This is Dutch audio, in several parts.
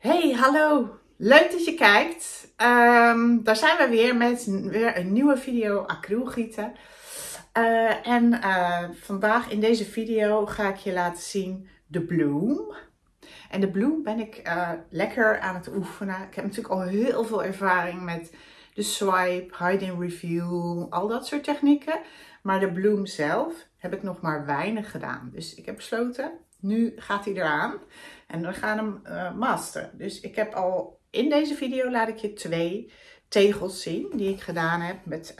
Hey, hallo! Leuk dat je kijkt. Daar zijn we weer met weer een nieuwe video acrylgieten. Vandaag in deze video ga ik je laten zien de bloem. En de bloem ben ik lekker aan het oefenen. Ik heb natuurlijk al heel veel ervaring met de swipe, hide and review, al dat soort technieken. Maar de bloem zelf heb ik nog maar weinig gedaan. Dus ik heb besloten, nu gaat hij eraan. En we gaan hem masteren. Dus ik heb al in deze video laat ik je 2 tegels zien die ik gedaan heb met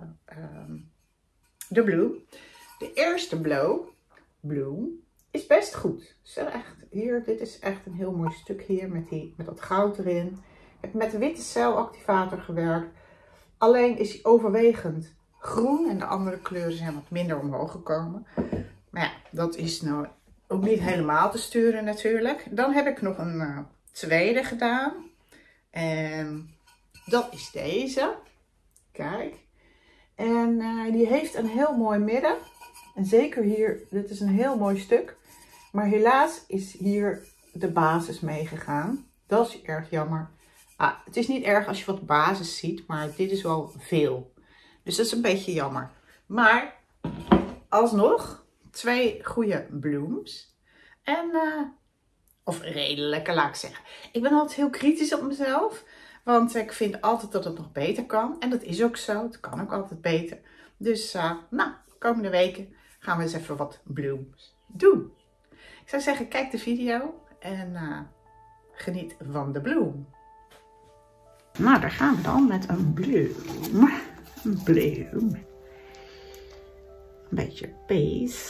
de bloem. De eerste bloem is best goed. Dit is echt een heel mooi stuk hier met dat goud erin. Ik heb met de witte celactivator gewerkt. Alleen is hij overwegend groen en de andere kleuren zijn wat minder omhoog gekomen. Maar ja, dat is nou ook niet helemaal te sturen natuurlijk. Dan heb ik nog een tweede gedaan. En dat is deze. Kijk. En die heeft een heel mooi midden. En zeker hier, dit is een heel mooi stuk. Maar helaas is hier de basis meegegaan. Dat is erg jammer. Het is niet erg als je wat basis ziet, maar dit is wel veel. Dus dat is een beetje jammer. Maar alsnog 2 goede blooms. En, of redelijke, laat ik zeggen. Ik ben altijd heel kritisch op mezelf. Want ik vind altijd dat het nog beter kan. En dat is ook zo. Het kan ook altijd beter. Dus, nou, komende weken gaan we eens even wat blooms doen. Ik zou zeggen, kijk de video en geniet van de bloem. Nou, daar gaan we dan met een bloem. Een bloem. Een beetje base.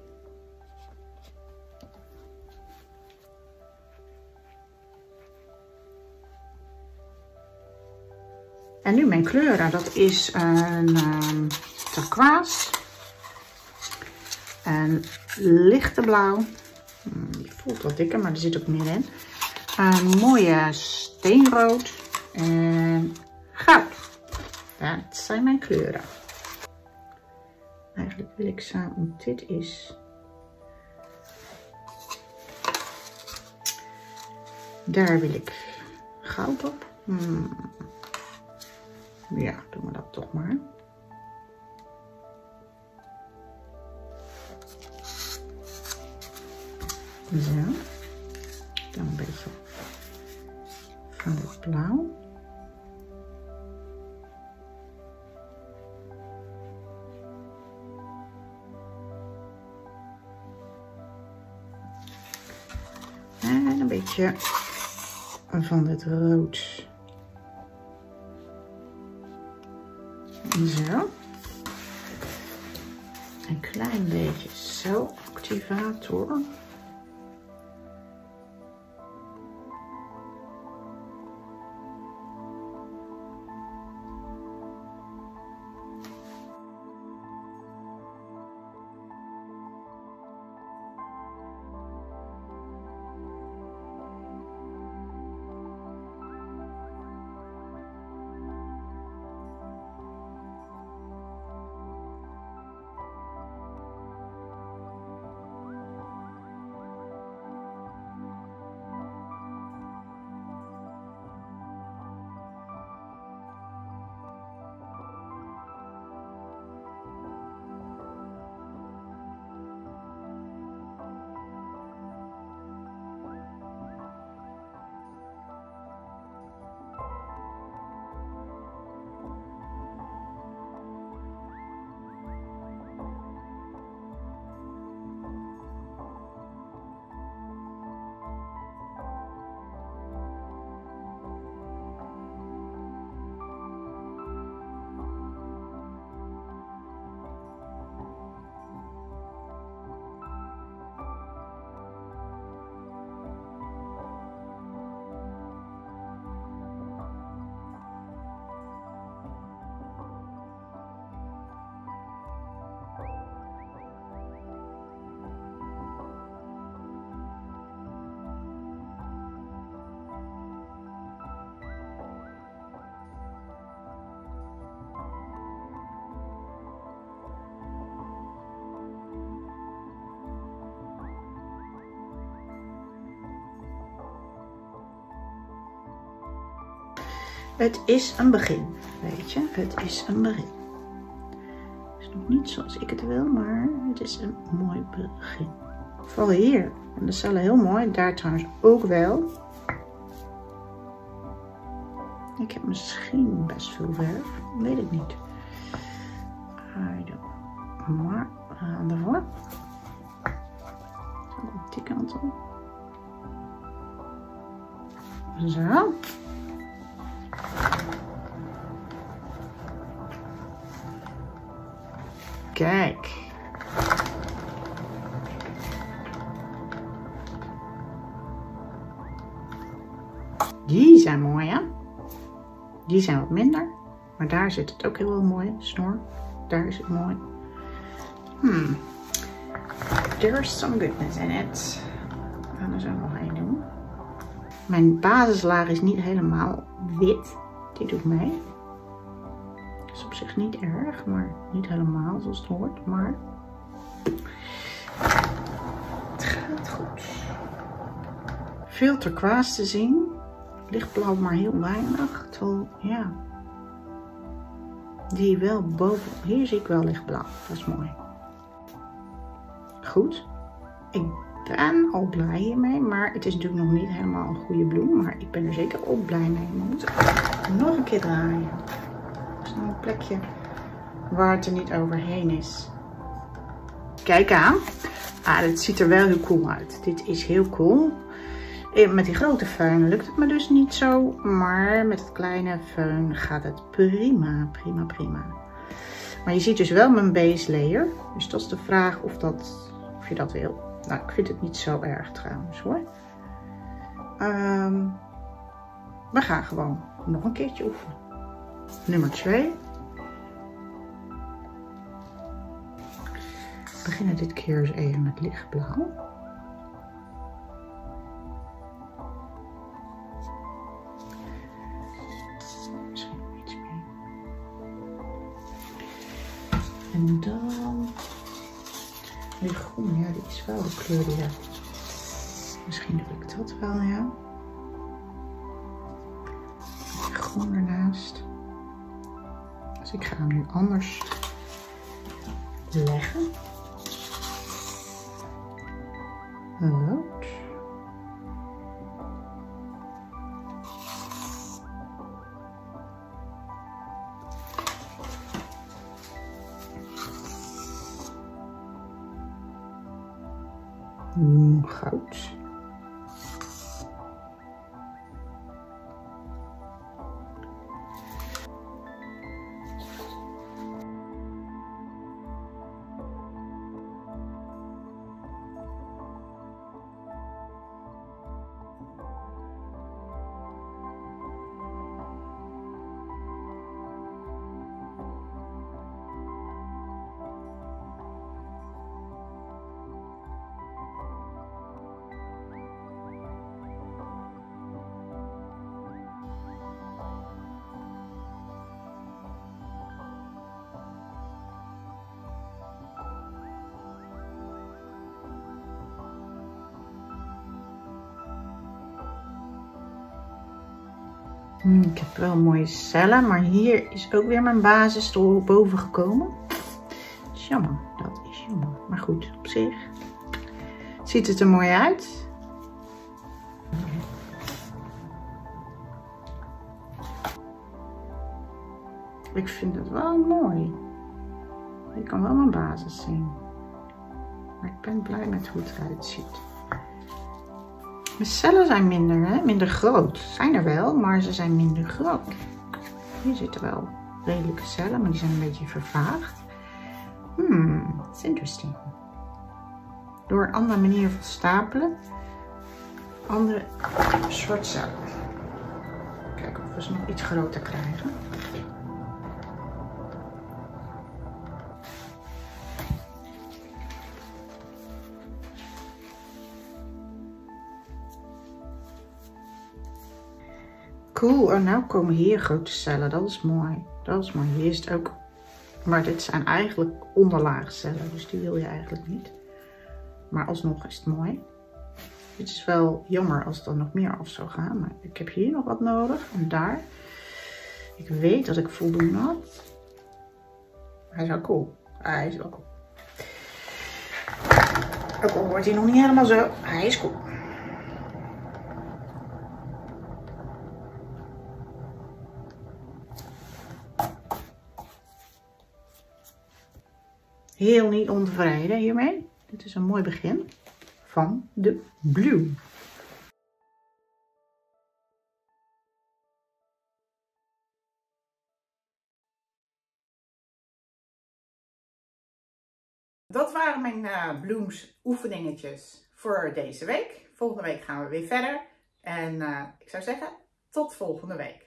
En nu mijn kleuren, dat is een turquoise, een lichte blauw, die voelt wat dikker, maar er zit ook meer in, een mooie steenrood en goud. Dat zijn mijn kleuren. Eigenlijk wil ik samen, dit is, daar wil ik goud op. Ja, doen we dat toch maar. Zo. Dan een beetje van het blauw. En een beetje van het rood. Zo. Een klein beetje celactivator. Het is een begin, weet je. Het is een begin. Het is nog niet zoals ik het wil, maar het is een mooi begin. Vooral hier. En de cellen heel mooi. Daar trouwens ook wel. Ik heb misschien best veel verf. Weet ik niet. Maar we gaan ervoor. Zo, op die kant op. Zo. Kijk. Die zijn mooi, hè? Die zijn wat minder. Maar daar zit het ook heel mooi. Snor. Daar is het mooi. There's some goodness in it. We gaan er zo nog één doen. Mijn basislaag is niet helemaal wit. Die doet mee. Dat is op zich niet erg, maar niet helemaal zoals het hoort. Maar het gaat goed. Veel turquoise te zien. Lichtblauw, maar heel weinig. Terwijl, ja. Die wel boven. Hier zie ik wel lichtblauw. Dat is mooi. Goed. Ik ben al blij hiermee. Maar het is natuurlijk nog niet helemaal een goede bloem. Maar ik ben er zeker ook blij mee. We moeten nog een keer draaien. Er is nog een plekje waar het er niet overheen is. Kijk aan. Ah, dit ziet er wel heel cool uit. Dit is heel cool. Met die grote föhn lukt het me dus niet zo. Maar met het kleine föhn gaat het prima. Prima, prima. Maar je ziet dus wel mijn base layer. Dus dat is de vraag of je dat wil. Nou, ik vind het niet zo erg trouwens hoor. We gaan gewoon nog een keertje oefenen. Nummer 2. We beginnen dit keer eens even met lichtblauw. Misschien iets meer. En dan... Die groen, ja, die is wel de kleur die er... Misschien doe ik dat wel, ja. Groen ernaast. Dus ik ga hem nu anders leggen. Rood. Goud. Ik heb wel mooie cellen, maar hier is ook weer mijn basis er boven gekomen. Dat is jammer, dat is jammer. Maar goed, op zich ziet het er mooi uit. Ik vind het wel mooi. Ik kan wel mijn basis zien. Maar ik ben blij met hoe het eruit ziet. Mijn cellen zijn minder, hè? Minder groot. Zijn er wel, maar ze zijn minder groot. Hier zitten wel redelijke cellen, maar die zijn een beetje vervaagd. That's interesting. Door een andere manier van stapelen. Andere soort cellen. Kijken of we ze nog iets groter krijgen. Cool, en nou komen hier grote cellen, dat is mooi. Dat is mooi, hier is het ook, maar dit zijn eigenlijk onderlaagcellen, dus die wil je eigenlijk niet. Maar alsnog is het mooi. Het is wel jammer als het dan nog meer af zou gaan, maar ik heb hier nog wat nodig en daar. Ik weet dat ik voldoende had. Hij is wel cool. Hij is wel cool. Ook al wordt hij nog niet helemaal zo. Hij is cool. Heel niet ontevreden hiermee. Dit is een mooi begin van de Blue. Dat waren mijn Blooms oefeningetjes voor deze week. Volgende week gaan we weer verder. En ik zou zeggen, tot volgende week.